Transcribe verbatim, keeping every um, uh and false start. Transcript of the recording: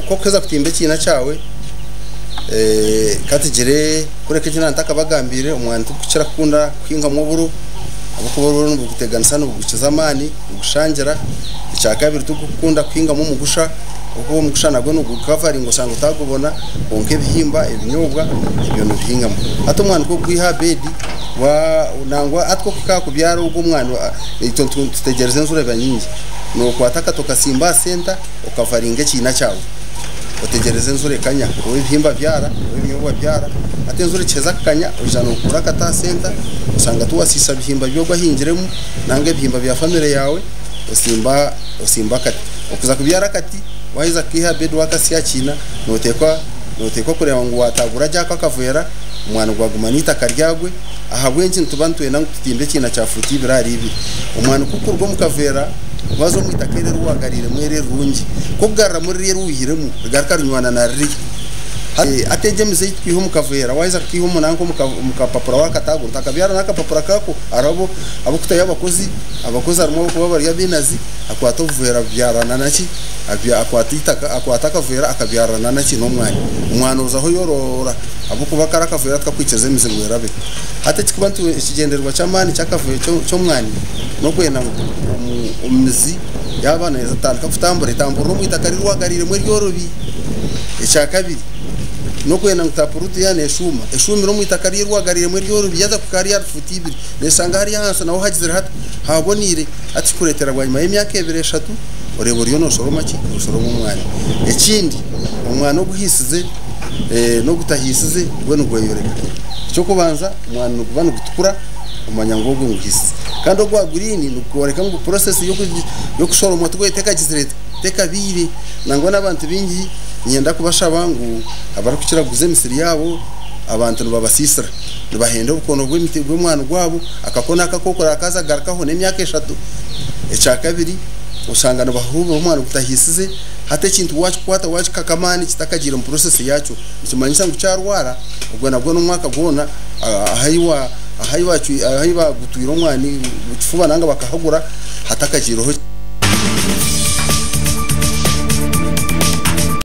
ko kweza kutimbe kina cyawe eh katigire kureke kina ntakabagambire umwana tukira kunda kwinga mu buru abakuboro n'ubuteganisa n'ubukizamani ubushangira icyakabiri tukukunda kwinga mu mugusha uko mugusha nabwo no gukavaringa ngo sanga utagubona onke bihimba ibinyobwa ibyo no bihingamo hato umwana ko kwiha bedi wa unangwa atko kubyara ubwo umwana ito tutegereze nzure banyingi no kwataka tokasimba center ukavaringa kina cyawe utegereze nzure kanya ubihimba byara ibinyobwa byara atenzure cheza kanya ujana ukura kata center usanga tuwasisa bihimba byo gwahingiremo nange bihimba bya family yawe usimba usimba kati ukuza kubyara kati wahiza kiha bed wakasi ya China notekwa notekwa kureba ngo watagura jaka kavera umwana gwagumanita karyagwe ahabwenje ntubantuye nangu tutimbe kina cha futi birari ibi umwana kukurwo mukavera wazo mwitakere ruwagarire mwere rungi kugarra muri ruhiremo rigarkarunywana na ri ateje mize twiho mukavera wahiza kiho munanko mukapapura wakatago takabyara nakapapura kako arabo abukuta yabakozi abakozi arimo kuba bari yabinazi akwato vera byarana naki abya akwatita akwataka vera akabyarana naki no mwanya umwana uzaho yorora abukuba karakavera twakwiceze mize ngwerabe ate kikubantu ikigenderwa cyamani cyakavuye cyo mwanya no kwena umuzi yabana yazatandika kutambura itambura mu itakarirwa garire muri yorobi icyakabiri no kwena ngtapuruti yane eshuma eshuma no mwitakarirwa garire muri yorobi yaza kukariya futibiri nesanga hari hansa naho hagizira hata habonire ati kuretera gwanyuma y'imyaka ebere eshatu orebori yo no soroma ki soroma umwana ekindi umwana oguhisize eh no gutahisize we no gweyoreka cyo kubanza umwana no kubana gutukura umanya ngogo nguhisi kandi ogwa green nukoreka ngo process yo yo kusoroma tweteka gizirete teka biri nango nabantu bingi nyenda kubasha bangu abarakukira guze misiri yabo abantu babasisira bahenda ukono gw'imiti gw'umwana gwabo akakona akakokora akaza garakaho n'imyaka eshatu ecyakabiri usangana bahuruba umwana gutahisize hate kintu wacu kwata wacu kakamani kitakagira mu process yacu kimanyisa ngo cyarwara ubwo nabwo n'umwaka gona ahayiwa ahayiwa ahayiba gutwira umwana ufuba nanga bakahagura hatakagiroho